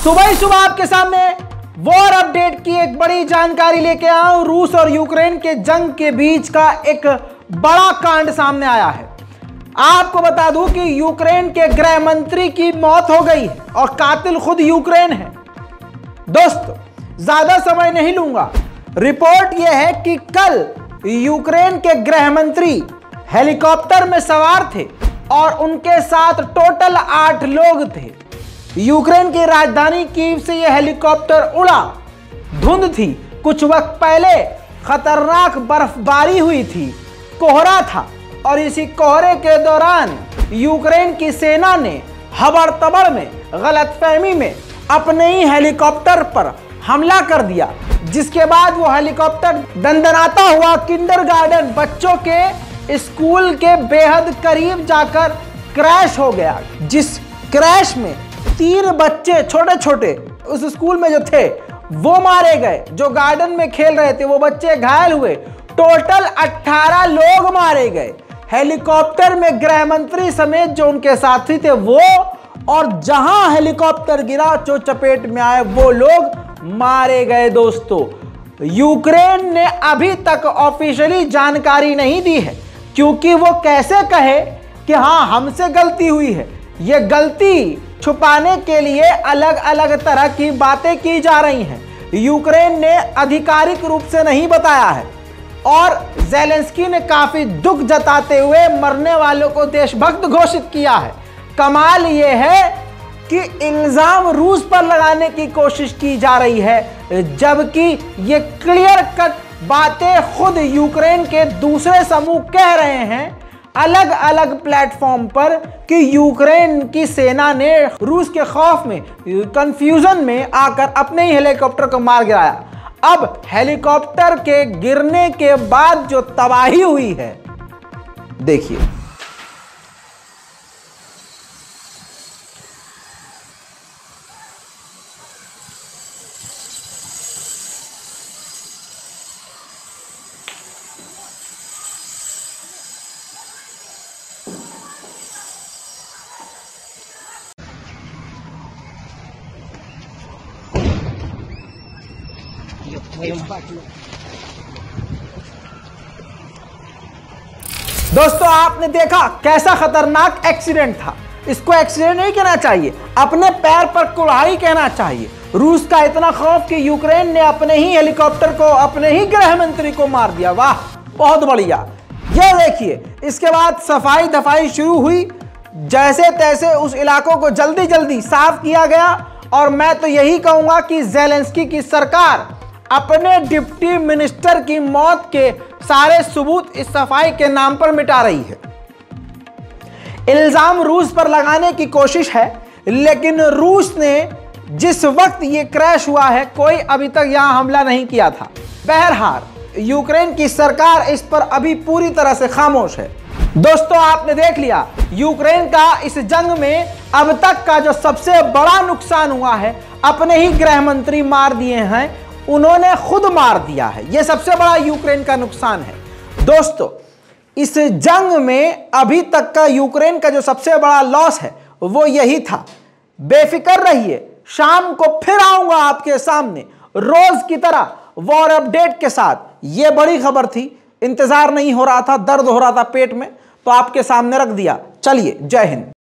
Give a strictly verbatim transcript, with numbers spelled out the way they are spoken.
सुबह ही सुबह आपके सामने वॉर अपडेट की एक बड़ी जानकारी लेके आया हूं। रूस और यूक्रेन के जंग के बीच का एक बड़ा कांड सामने आया है। आपको बता दूं कि यूक्रेन के गृह मंत्री की मौत हो गई है और कातिल खुद यूक्रेन है। दोस्तों, ज्यादा समय नहीं लूंगा। रिपोर्ट यह है कि कल यूक्रेन के गृह मंत्री हेलीकॉप्टर में सवार थे और उनके साथ टोटल आठ लोग थे। यूक्रेन की राजधानी कीव से यह हेलीकॉप्टर उड़ा। धुंध थी, कुछ वक्त पहले खतरनाक बर्फबारी हुई थी, कोहरा था और इसी कोहरे के दौरान यूक्रेन की सेना ने हबड़ तबड़ में, गलतफहमी में अपने ही हेलीकॉप्टर पर हमला कर दिया, जिसके बाद वो हेलीकॉप्टर दंदनाता हुआ किंडरगार्टन बच्चों के स्कूल के बेहद करीब जाकर क्रैश हो गया। जिस क्रैश में तीन बच्चे छोटे छोटे उस स्कूल में जो थे वो मारे गए, जो गार्डन में खेल रहे थे वो बच्चे घायल हुए। टोटल अठारह लोग मारे गए। हेलीकॉप्टर में गृह मंत्री समेत जो उनके साथी थे वो, और जहां हेलीकॉप्टर गिरा जो चपेट में आए वो लोग मारे गए। दोस्तों, यूक्रेन ने अभी तक ऑफिशियली जानकारी नहीं दी है, क्योंकि वो कैसे कहे कि हाँ हमसे गलती हुई है। ये गलती छुपाने के लिए अलग अलग तरह की बातें की जा रही हैं। यूक्रेन ने आधिकारिक रूप से नहीं बताया है और ज़ेलेंस्की ने काफी दुख जताते हुए मरने वालों को देशभक्त घोषित किया है। कमाल यह है कि इल्जाम रूस पर लगाने की कोशिश की जा रही है, जबकि ये क्लियर कट बातें खुद यूक्रेन के दूसरे समूह कह रहे हैं अलग अलग प्लेटफॉर्म पर कि यूक्रेन की सेना ने रूस के खौफ में, कंफ्यूजन में आकर अपने ही हेलीकॉप्टर को मार गिराया। अब हेलीकॉप्टर के गिरने के बाद जो तबाही हुई है, देखिए। दोस्तों, आपने देखा कैसा खतरनाक एक्सीडेंट था। इसको एक्सीडेंट नहीं कहना चाहिए, अपने पैर पर कुल्हाड़ी कहना चाहिए। रूस का इतना खौफ कि यूक्रेन ने अपने ही हेलीकॉप्टर को, अपने ही गृह मंत्री को मार दिया। वाह, बहुत बढ़िया। ये देखिए, इसके बाद सफाई दफाई शुरू हुई। जैसे तैसे उस इलाकों को जल्दी जल्दी साफ किया गया और मैं तो यही कहूंगा कि ज़ेलेंस्की की सरकार अपने डिप्टी मिनिस्टर की मौत के सारे सबूत इस सफाई के नाम पर मिटा रही है। इल्जाम रूस पर लगाने की कोशिश है, लेकिन रूस ने जिस वक्त ये क्रैश हुआ है, कोई अभी तक यहां हमला नहीं किया था। बहरहाल यूक्रेन की सरकार इस पर अभी पूरी तरह से खामोश है। दोस्तों, आपने देख लिया यूक्रेन का इस जंग में अब तक का जो सबसे बड़ा नुकसान हुआ है, अपने ही गृह मंत्री मार दिए हैं, उन्होंने खुद मार दिया है। यह सबसे बड़ा यूक्रेन का नुकसान है। दोस्तों, इस जंग में अभी तक का यूक्रेन का जो सबसे बड़ा लॉस है वो यही था। बेफिक्र रहिए, शाम को फिर आऊंगा आपके सामने रोज की तरह वॉर अपडेट के साथ। यह बड़ी खबर थी, इंतजार नहीं हो रहा था, दर्द हो रहा था पेट में, तो आपके सामने रख दिया। चलिए, जय हिंद।